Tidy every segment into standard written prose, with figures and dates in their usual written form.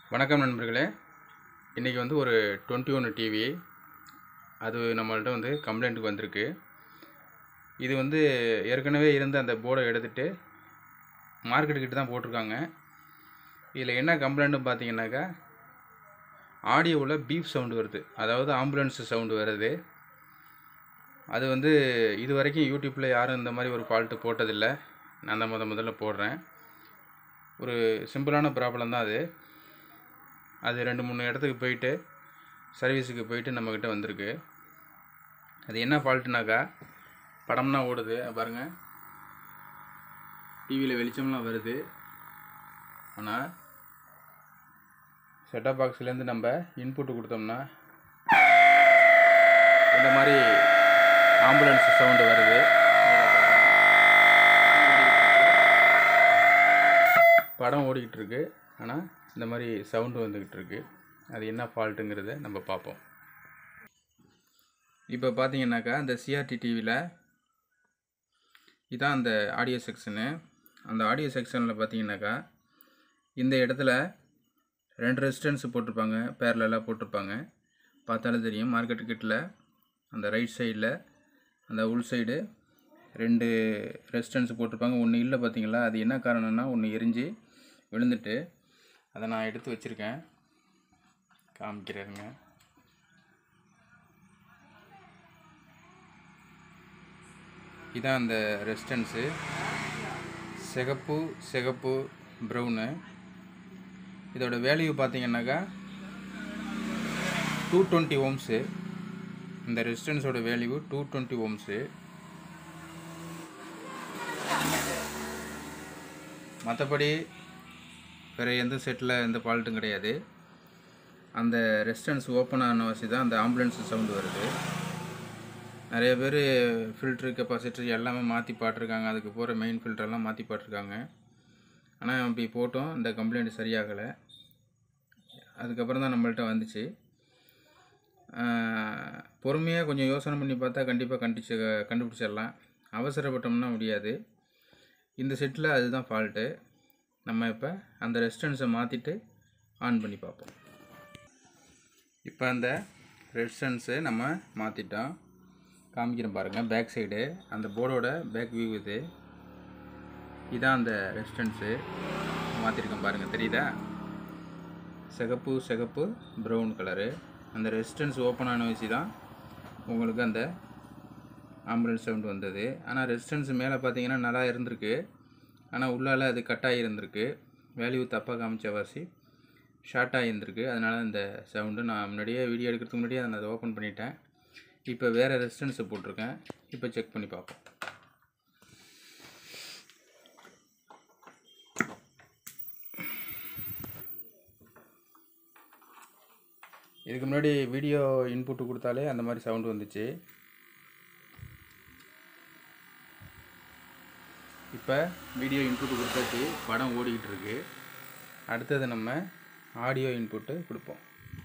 வணக்கம் நண்பர்களே. இன்றைக்கி வந்து ஒரு 21 டிவி அது நம்மள்ட்ட வந்து கம்ப்ளைண்ட்டுக்கு வந்திருக்கு. இது வந்து ஏற்கனவே இருந்த அந்த போர்டை எடுத்துகிட்டு மார்க்கெட்டுக்கிட்ட தான் போட்டிருக்காங்க. இதில் என்ன கம்ப்ளைண்ட்டுன்னு பார்த்தீங்கன்னாக்கா, ஆடியோவில் பீப் சவுண்டு வருது, அதாவது ஆம்புலன்ஸ் சவுண்டு வருது. அது வந்து இது வரைக்கும் யூடியூப்பில் யாரும் இந்த மாதிரி ஒரு ஃபால்ட்டு போட்டதில்லை. நான் தான் முதல்ல போடுறேன். ஒரு சிம்பிளான ப்ராப்ளம் தான் அது. அது 2-3 இடத்துக்கு போயிட்டு சர்வீஸுக்கு போயிட்டு நம்மக்கிட்ட வந்திருக்கு. அது என்ன ஃபால்ட்டுனாக்கா, படம்னா ஓடுது பாருங்கள், டிவியில் வெளிச்சம்லாம் வருது. ஆனால் செட்டப் பாக்ஸ்லேருந்து நம்ம இன்புட்டு கொடுத்தோம்னா இந்த மாதிரி ஆம்புலன்ஸ் சவுண்டு வருது. படம் ஓடிக்கிட்டு இருக்கு, ஆனால் இந்த மாதிரி சவுண்டு வந்துக்கிட்டு இருக்கு. அது என்ன ஃபால்ட்டுங்கிறத நம்ம பார்ப்போம். இப்போ பார்த்தீங்கன்னாக்கா, இந்த CRT டிவியில் இதான் அந்த ஆடியோ செக்ஷனு. அந்த ஆடியோ செக்ஷனில் பார்த்தீங்கன்னாக்கா, இந்த இடத்துல 2 ரெசிஸ்டன்ஸ் போட்டிருப்பாங்க, பேரலாக போட்டிருப்பாங்க. பார்த்தாலும் தெரியும். மார்க்கெட்டு கிட்டில் அந்த ரைட் சைடில் அந்த உள் சைடு 2 ரெசிஸ்டன்ஸ் போட்டிருப்பாங்க. ஒன்று இல்லை பார்த்தீங்களா? அது என்ன காரணம்னா, ஒன்று எரிஞ்சு விழுந்துட்டு அதை நான் எடுத்து வச்சுருக்கேன், காமிக்கிறேங்க. இதான் அந்த ரெசிஸ்டன்ஸு, சிகப்பு ப்ரௌனு. இதோட வேல்யூ பார்த்தீங்கன்னாக்கா 220 ஓம்ஸு. இந்த ரெசிஸ்டன்ஸோட வேல்யூ 220 ஓம்ஸு. மற்றபடி வேறு எந்த செட்டில் எந்த ஃபால்ட்டும் கிடையாது. அந்த ரெசிஸ்டன்ஸ் ஓப்பன் ஆன வசி தான் அந்த ஆம்புலன்ஸ் சவுண்டு வருது. நிறைய பேர் ஃபில்ட்ரு, கெப்பாசிட்டர் எல்லாமே மாற்றி பாட்டிருக்காங்க. அதுக்கு போகிற மெயின் ஃபில்டரெல்லாம் மாற்றி பாட்டிருக்காங்க. ஆனால் அப்படி போட்டோம், இந்த கம்ப்ளைண்ட் சரியாகலை. அதுக்கப்புறம் தான் நம்மள்ட்ட வந்துச்சு. பொறுமையாக கொஞ்சம் யோசனை பண்ணி பார்த்தா கண்டிப்பாக கண்டுபிடிச்சிடலாம். அவசரப்பட்டோம்னா முடியாது. இந்த செட்டில் அதுதான் ஃபால்ட்டு. நம்ம இப்போ அந்த ரெசிஸ்டன்ஸை மாற்றிட்டு ஆன் பண்ணி பார்ப்போம். இப்போ அந்த ரெசிஸ்டன்ஸை நம்ம மாற்றிட்டோம், காமிக்கிறேன் பாருங்கள். பேக் சைடு அந்த போர்டோட பேக் வியூ இது. இதான் அந்த ரெசிஸ்டன்ஸு மாற்றிருக்கேன் பாருங்கள், தெரியுதா? சிகப்பு ப்ரௌன் கலரு. அந்த ரெசிஸ்டன்ஸ் ஓப்பன் ஆன வச்சு தான் உங்களுக்கு அந்த ஆம்புலன்ஸ் சவுண்டு வந்தது. ஆனால் ரெசிஸ்டன்ஸ் மேலே பார்த்தீங்கன்னா நல்லா இருந்திருக்கு, ஆனால் உள்ளால் அது கட்டாகி இருந்திருக்கு. வேல்யூ தப்பாக காமிச்ச வாசி ஷார்ட்டாக இருந்திருக்கு. அதனால் இந்த சவுண்டு நான் முன்னாடியே வீடியோ எடுக்கிறதுக்கு முன்னாடியே அதை ஓப்பன் பண்ணிட்டேன். இப்போ வேறு ரெசிஸ்டன்ஸை போட்டிருக்கேன். இப்போ செக் பண்ணி பார்ப்போம். இதுக்கு முன்னாடி வீடியோ இன்புட்டு கொடுத்தாலே அந்த மாதிரி சவுண்டு வந்துச்சு. இப்போ வீடியோ இன்புட்டு கொடுத்தாச்சு, படம் ஓடிக்கிட்டு இருக்கு. அடுத்தது நம்ம ஆடியோ இன்புட்டு கொடுப்போம்.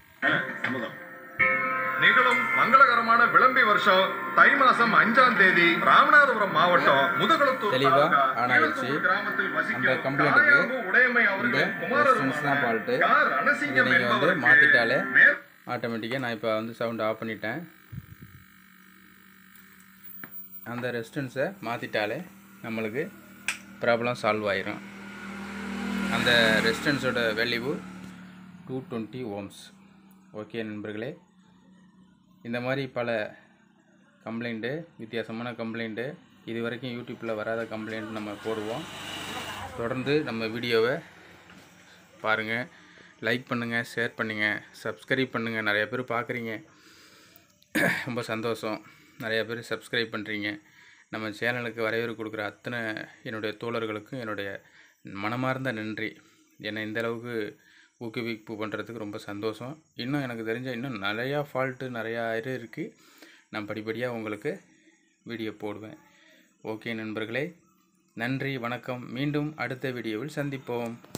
நிகழும் மங்களகரமான விளம்பி வருஷம் தை மாசம் 5ஆம் தேதி ராமநாதபுரம் மாவட்டம் முதுகுளத்தூர் தெளிவாக ஆன் ஆயிடுச்சு. அந்த கம்ப்ளைண்ட்டுக்கு இந்த ரெசிஸ்டன்ஸ் தான் ஃபால்ட்டு. இதை நீங்கள் வந்து மாற்றிட்டாலே ஆட்டோமேட்டிக்காக, நான் இப்போ வந்து சவுண்டு ஆஃப் பண்ணிட்டேன். அந்த ரெசிஸ்டன்ஸை மாற்றிட்டாலே நம்மளுக்கு ப்ராப்ளம் சால்வ் ஆயிரும். அந்த ரெசிஸ்டன்ஸோட வேல்யூ 220 ஓம்ஸ். ஓகே நண்பர்களே, இந்த மாதிரி பல கம்ப்ளைண்ட்டு, வித்தியாசமான கம்ப்ளைண்ட்டு, இது வரைக்கும் யூடியூப்பில் வராத கம்ப்ளைண்ட் நம்ம போடுவோம். தொடர்ந்து நம்ம வீடியோவை பாருங்கள், லைக் பண்ணுங்கள், ஷேர் பண்ணுங்கள், சப்ஸ்கிரைப் பண்ணுங்கள். நிறைய பேர் பார்க்குறீங்க, ரொம்ப சந்தோஷம். நிறையா பேர் சப்ஸ்கிரைப் பண்ணுறீங்க. நம்ம சேனலுக்கு வரவேற்பு கொடுக்குற அத்தனை என்னுடைய தோழர்களுக்கும் என்னுடைய மனமார்ந்த நன்றி. என்னை இந்தளவுக்கு ஊக்குவிப்பு பண்ணுறதுக்கு ரொம்ப சந்தோஷம். இன்னும் எனக்கு தெரிஞ்ச இன்னும் நிறையா ஃபால்ட்டு நிறையா இருக்குது. நான் படிப்படியாக உங்களுக்கு வீடியோ போடுவேன். ஓகே நண்பர்களே, நன்றி, வணக்கம். மீண்டும் அடுத்த வீடியோவில் சந்திப்போம்.